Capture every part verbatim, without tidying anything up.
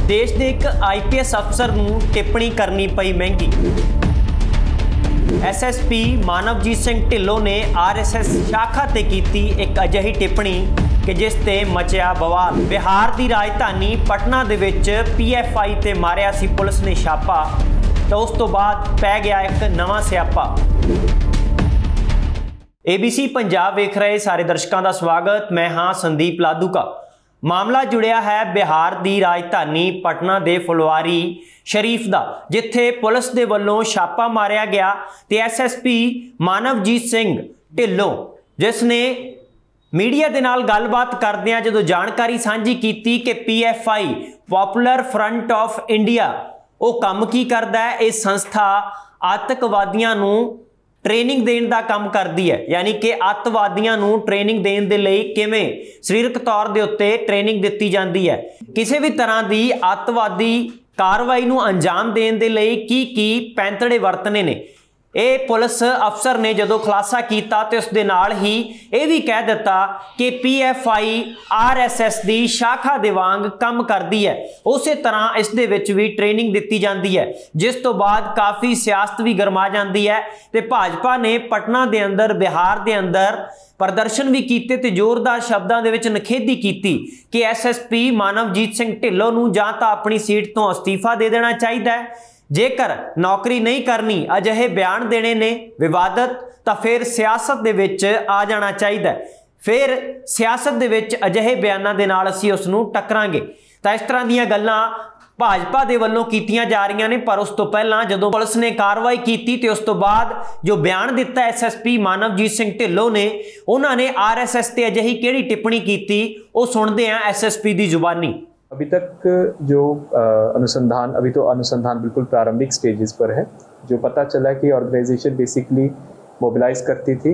देश के एक आई पी एस अफसर नूं टिप्पणी करनी पई महंगी। S S P Manavjit Singh Dhillon ने आर एस एस शाखा ते कीती एक अजिही टिप्पणी कि जिस ते मचिया बवाल। बिहार की राजधानी पटना दे विच पी एफ आई ते मारिया सी पुलिस ने छापा, तो उस तो बाद पै गया एक नवां स्यापा। ए बी सी पंजाब वेख रहे सारे दर्शकों का स्वागत। मैं हाँ संदीप लाधू का। मामला जुड़िया है बिहार की राजधानी पटना के फुलवारी शरीफ का, जिथे पुलिस के वलों छापा मारिया गया तो S S P Manavjit Singh Dhillon जिसने मीडिया के नाल गलबात करदियां जदों जानकारी सांझी की कि P F I Popular Front of India वो काम की करता है। इस संस्था आतंकवादियों नूं ट्रेनिंग देने का काम करती है, यानी कि अतवादियों नूं ट्रेनिंग देने दे लई किवें सरीरक तौर के उत्ते ट्रेनिंग दी जाती है, किसी भी तरह की अतवादी कार्रवाई नूं अंजाम देने दे लई की की पैंतड़े वरतने ने। ये पुलिस अफसर ने जदों खुलासा किया तो उस दे नाल ही ये भी कह दिता कि P F I R S S की शाखा दे वांग काम करती है, उस तरह इस दे विच भी ट्रेनिंग दी जाती है, जिस तो बाद काफ़ी सियासत भी गरमा जाती है। तो भाजपा ने पटना के अंदर बिहार के अंदर प्रदर्शन भी किए तो जोरदार शब्दों के विच नखेधी की कि S S P Manavjit Singh Dhillon नूं जां तां अपनी सीट तो अस्तीफा दे देना चाहिए है, जेकर नौकरी नहीं करनी अजिहे बयान देने ने विवादत तो फिर सियासत दे विच आ जाना चाहिए, फिर सियासत दे विच अजिहे बयानों के नाल असीं उस नूं टकरांगे। तो इस तरह दीयां गल्लां भाजपा दे वल्लों कीतियां जा रही ने। पर उस तो पहला जदों पुलिस ने कार्रवाई की तो उस तो बाद जो बयान दिता S S P Manavjit Singh Dhillon ने, उन्होंने आर एस एस ते अजिही किहड़ी टिप्पणी की वो सुनते हैं एस एस पी की जुबानी। अभी तक जो अनुसंधान अभी तो अनुसंधान बिल्कुल प्रारंभिक स्टेजेस पर है। जो पता चला कि ऑर्गेनाइजेशन बेसिकली मोबिलाइज करती थी,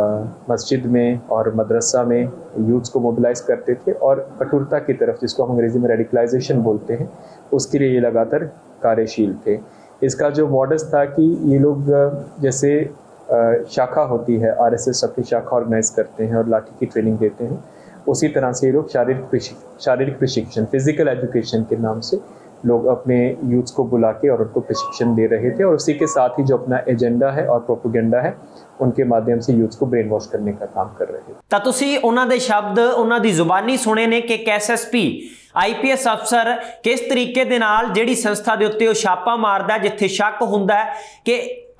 मस्जिद में और मदरसा में यूथ्स को मोबिलाइज करते थे और कठोरता की तरफ, जिसको हम अंग्रेजी में रेडिकलाइजेशन बोलते हैं, उसके लिए ये लगातार कार्यशील थे। इसका जो मॉडस था कि ये लोग जैसे शाखा होती है आर एस एस अपनी शाखा ऑर्गेनाइज करते हैं और लाठी की ट्रेनिंग देते हैं, उसी तरह से ये लोग शारीरिक शारीरिक प्रशिक्षण फिजिकल एजुकेशन के नाम से लोग अपने यूथ्स को बुला के और उनको प्रशिक्षण दे रहे थे, और उसी के साथ ही जो अपना एजेंडा है और प्रोपेगेंडा है उनके माध्यम से यूथ्स को ब्रेन वॉश करने का काम कर रहे थे। तो तुसी उन्हां दे शब्द उन्हां दी जुबानी सुने ने कि S S P I P S अफसर किस तरीके दे नाल जिहड़ी संस्था दे उत्ते छापा मारदा जिथे शक हुंदा है कि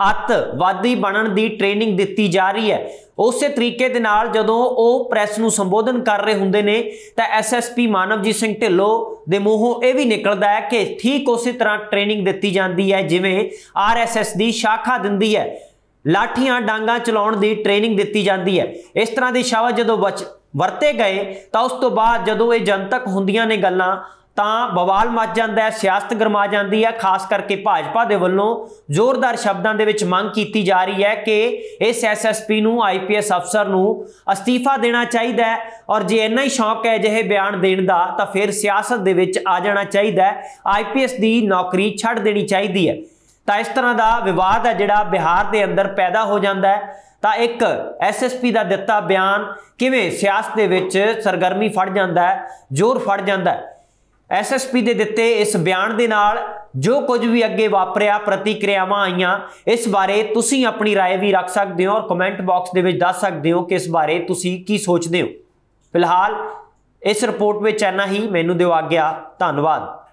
अतवादी बनन दी ट्रेनिंग दी जा रही है, उस तरीके दे नाल जदों वो प्रैस नूं संबोधन कर रहे हुंदे ने तां S S P Manavjit Singh Dhillon दे मूहों यह भी निकलदा है कि ठीक उस तरह ट्रेनिंग दी जाती है जिवें आर एस एस की शाखा दिंदी है, लाठियां डांगा चलाउण दी ट्रेनिंग दी जाती है। इस तरह के शब्द जदों वरते गए तो उस तो बाद जदों ये जनतक हुंदियां ने गल्लां तां बवाल मच जाता है, सियासत गरमा जाती है। खास करके भाजपा के वलों जोरदार शब्दों के विच मंग की जा रही है कि इस एस एस पी नूं आई पी एस अफसर नूं अस्तीफा देना चाहिए है, और जे इन्ना ही शौक है अजिहे बयान देने का तो फिर सियासत दे विच आ जाना चाहिए है, आई पी एस की नौकरी छड्ड देनी चाहिए है। तो इस तरह का विवाद है जिहड़ा बिहार के अंदर पैदा हो जाता है। तो एक एस एस पी का दिता बयान किवें सियासत दे विच सरगर्मी फड़ जाता है, जोर फड़ जाता है। एस एस पी दे दिते इस बयान दे नाल जो कुछ भी अगे वापरिया प्रतिक्रियावां आईयां, इस बारे तुसी अपनी राय भी रख सकते हो और कमेंट बॉक्स दे विच दस सकते हो कि इस बारे तुसी की सोचते हो। फिलहाल इस रिपोर्ट में इन्ना ही, मैनूं दिओ आग्या, धन्नवाद।